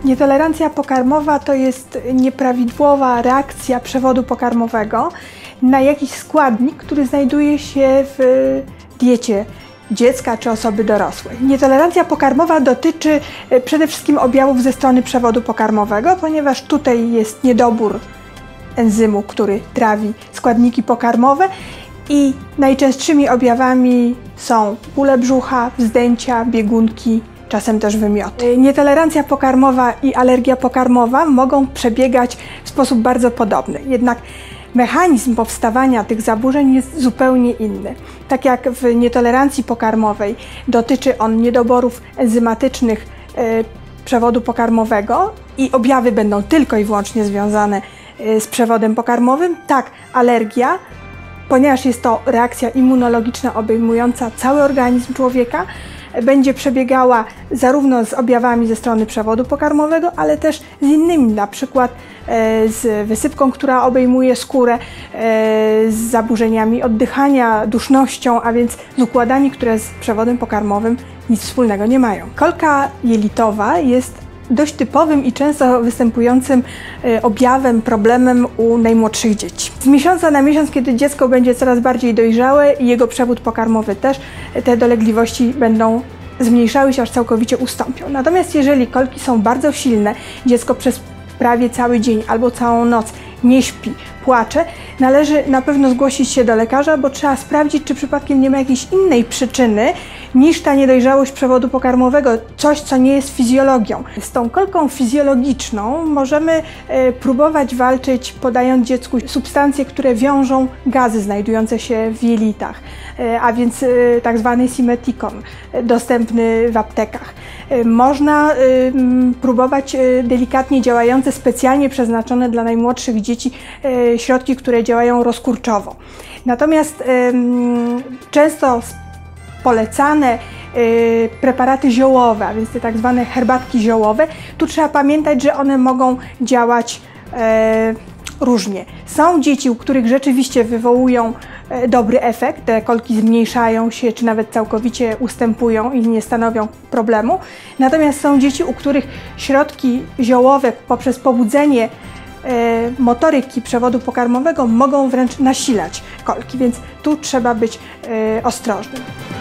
Nietolerancja pokarmowa to jest nieprawidłowa reakcja przewodu pokarmowego na jakiś składnik, który znajduje się w diecie dziecka czy osoby dorosłej. Nietolerancja pokarmowa dotyczy przede wszystkim objawów ze strony przewodu pokarmowego, ponieważ tutaj jest niedobór enzymu, który trawi składniki pokarmowe i najczęstszymi objawami są bóle brzucha, wzdęcia, biegunki, czasem też wymioty. Nietolerancja pokarmowa i alergia pokarmowa mogą przebiegać w sposób bardzo podobny, jednak mechanizm powstawania tych zaburzeń jest zupełnie inny. Tak jak w nietolerancji pokarmowej dotyczy on niedoborów enzymatycznych przewodu pokarmowego i objawy będą tylko i wyłącznie związane z przewodem pokarmowym, tak alergia, ponieważ jest to reakcja immunologiczna obejmująca cały organizm człowieka, będzie przebiegała zarówno z objawami ze strony przewodu pokarmowego, ale też z innymi, na przykład z wysypką, która obejmuje skórę, z zaburzeniami oddychania, dusznością, a więc z układami, które z przewodem pokarmowym nic wspólnego nie mają. Kolka jelitowa jest dość typowym i często występującym objawem, problemem u najmłodszych dzieci. Z miesiąca na miesiąc, kiedy dziecko będzie coraz bardziej dojrzałe i jego przewód pokarmowy też, te dolegliwości będą zmniejszały się, aż całkowicie ustąpią. Natomiast jeżeli kolki są bardzo silne, dziecko przez prawie cały dzień albo całą noc nie śpi, płacze, należy na pewno zgłosić się do lekarza, bo trzeba sprawdzić, czy przypadkiem nie ma jakiejś innej przyczyny niż ta niedojrzałość przewodu pokarmowego, coś, co nie jest fizjologią. Z tą kolką fizjologiczną możemy próbować walczyć, podając dziecku substancje, które wiążą gazy znajdujące się w jelitach, a więc tak zwany simeticon, dostępny w aptekach. Można próbować delikatnie działające, specjalnie przeznaczone dla najmłodszych dzieci środki, które działają rozkurczowo. Natomiast często polecane preparaty ziołowe, a więc te tak zwane herbatki ziołowe, tu trzeba pamiętać, że one mogą działać różnie. Są dzieci, u których rzeczywiście wywołują dobry efekt, te kolki zmniejszają się, czy nawet całkowicie ustępują i nie stanowią problemu. Natomiast są dzieci, u których środki ziołowe poprzez pobudzenie motoryki przewodu pokarmowego mogą wręcz nasilać kolki, więc tu trzeba być ostrożnym.